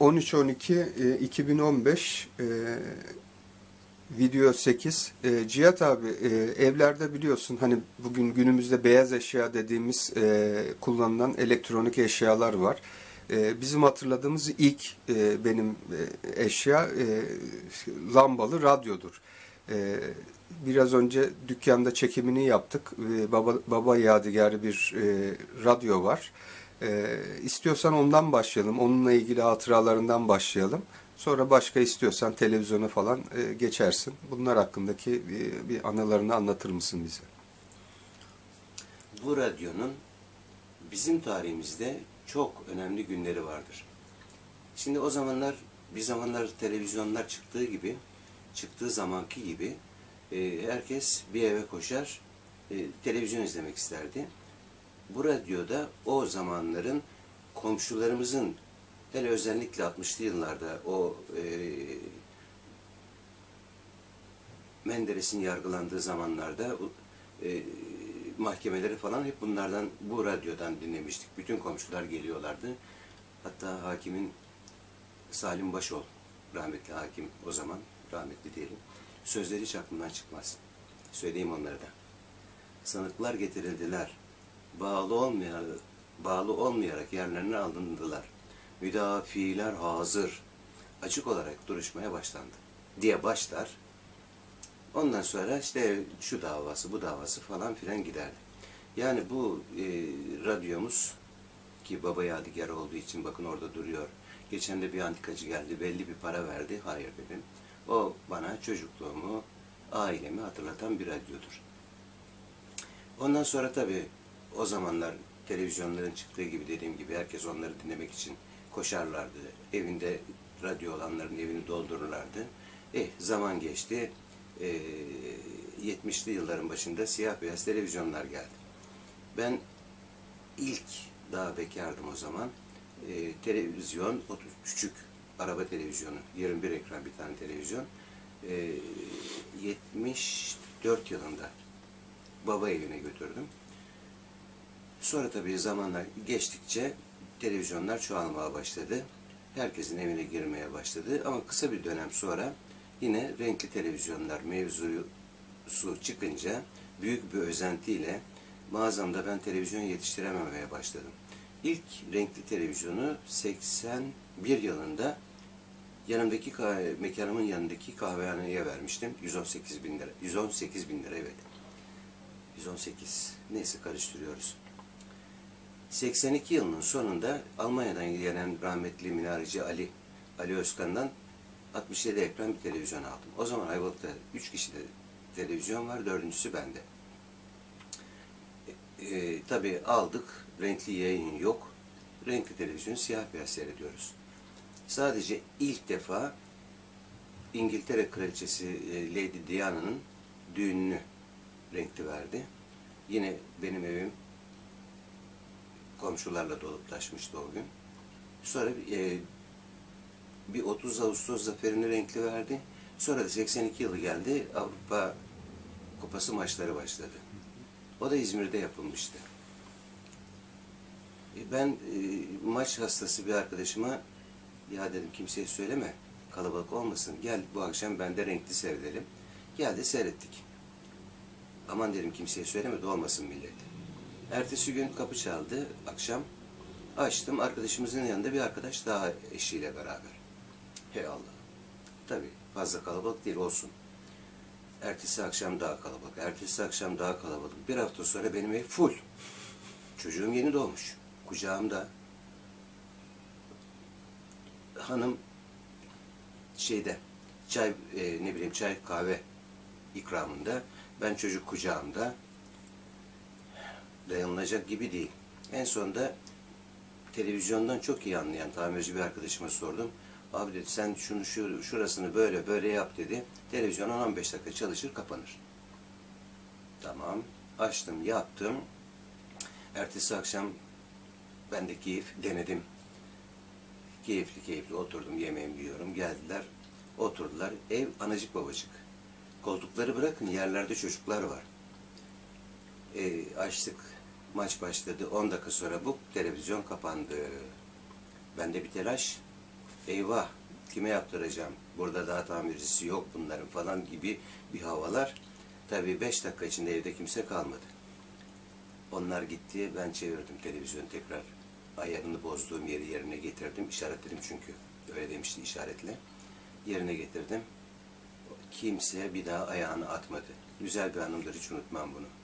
13-12-2015 video 8. Cihat abi, evlerde biliyorsun hani bugün günümüzde beyaz eşya dediğimiz kullanılan elektronik eşyalar var. Bizim hatırladığımız ilk benim eşya lambalı radyodur. Biraz önce dükkanda çekimini yaptık. Baba yadigarı bir radyo var. İstiyorsan ondan başlayalım. Onunla ilgili hatıralarından başlayalım. Sonra başka istiyorsan televizyona falan geçersin. Bunlar hakkındaki bir anılarını anlatır mısın bize? Bu radyonun bizim tarihimizde çok önemli günleri vardır. Şimdi o zamanlar, bir zamanlar televizyonlar çıktığı zamanki gibi herkes bir eve koşar, televizyon izlemek isterdi. Bu radyoda o zamanların komşularımızın, hele özellikle 60'lı yıllarda o Menderes'in yargılandığı zamanlarda mahkemeleri falan hep bunlardan, bu radyodan dinlemiştik. Bütün komşular geliyorlardı. Hatta hakimin, Salim Başol, rahmetli hakim o zaman, rahmetli diyelim, sözleri hiç aklımdan çıkmaz. Söyleyeyim onları da. Sanıklar getirildiler. Bağlı olmayarak yerlerine alındılar. Müdafiler hazır. Açık olarak duruşmaya başlandı diye başlar. Ondan sonra işte şu davası, bu davası falan filan giderdi. Yani bu radyomuz, ki baba yadigarı olduğu için bakın orada duruyor. Geçen de bir antikacı geldi, belli bir para verdi. Hayır dedim. O bana çocukluğumu, ailemi hatırlatan bir radyodur. Ondan sonra tabii o zamanlar televizyonların çıktığı gibi, dediğim gibi herkes onları dinlemek için koşarlardı. Evinde radyo olanların evini doldururlardı. Zaman geçti. 70'li yılların başında siyah beyaz televizyonlar geldi. Ben ilk, daha bekardım o zaman, televizyon, o küçük araba televizyonu, 21 ekran bir tane televizyon, 74 yılında baba evine götürdüm. Sonra tabii zamanlar geçtikçe televizyonlar çoğalmaya başladı. Herkesin evine girmeye başladı. Ama kısa bir dönem sonra yine renkli televizyonlar mevzusu çıkınca büyük bir özentiyle mağazamda ben televizyon yetiştirememeye başladım. İlk renkli televizyonu 81 yılında mekanımın yanındaki kahvehaneye vermiştim. 118 bin lira. 118 bin lira, evet. 118. Neyse, karıştırıyoruz. 82 yılının sonunda Almanya'dan gelen rahmetli minareci Ali Özkan'dan 67 ekran bir televizyon aldım. O zaman Ayvalık'ta 3 kişide televizyon var, 4.'sü bende. Tabii aldık, renkli yayın yok. Renkli televizyonu siyah beyaz seyrediyoruz. Sadece ilk defa İngiltere Kraliçesi Lady Diana'nın düğününü renkli verdi. Yine benim evim komşularla dolup taşmıştı o gün. Sonra bir 30 Ağustos zaferini renkli verdi. Sonra da 82 yılı geldi, Avrupa Kupası maçları başladı. O da İzmir'de yapılmıştı. Ben maç hastası bir arkadaşıma, ya dedim kimseye söyleme, kalabalık olmasın, gel bu akşam bende renkli seyredelim. Geldi, seyrettik. Aman dedim kimseye söyleme de olmasın millet. Ertesi gün kapı çaldı, akşam açtım, arkadaşımızın yanında bir arkadaş daha eşiyle beraber. Hey Allah. Tabii fazla kalabalık değil, olsun. Ertesi akşam daha kalabalık, ertesi akşam daha kalabalık. Bir hafta sonra benim ev full. Çocuğum yeni doğmuş, kucağımda. Hanım çay, çay kahve ikramında. Ben çocuk kucağımda. Dayanılacak gibi değil. En sonunda televizyondan çok iyi anlayan tamirci bir arkadaşıma sordum. Abi dedi, sen şunu şurasını böyle böyle yap dedi. Televizyon 10-15 dakika çalışır, kapanır. Tamam. Açtım, yaptım. Ertesi akşam ben de denedim. Keyifli oturdum, yemeğimi yiyorum. Geldiler, oturdular. Ev anacık babacık. Koltukları bırakın, yerlerde çocuklar var. Açtık. Maç başladı. 10 dakika sonra bu televizyon kapandı. Bende bir telaş. eyvah kime yaptıracağım, burada daha tamircisi yok bunların falan gibi bir havalar. Tabii 5 dakika içinde evde kimse kalmadı. Onlar gitti, ben çevirdim televizyonu tekrar. Ayarını bozduğum yeri yerine getirdim. İşaretledim çünkü. Öyle demişti, işaretle. Yerine getirdim. Kimse bir daha ayağını atmadı. Güzel bir anımdır, hiç unutmam bunu.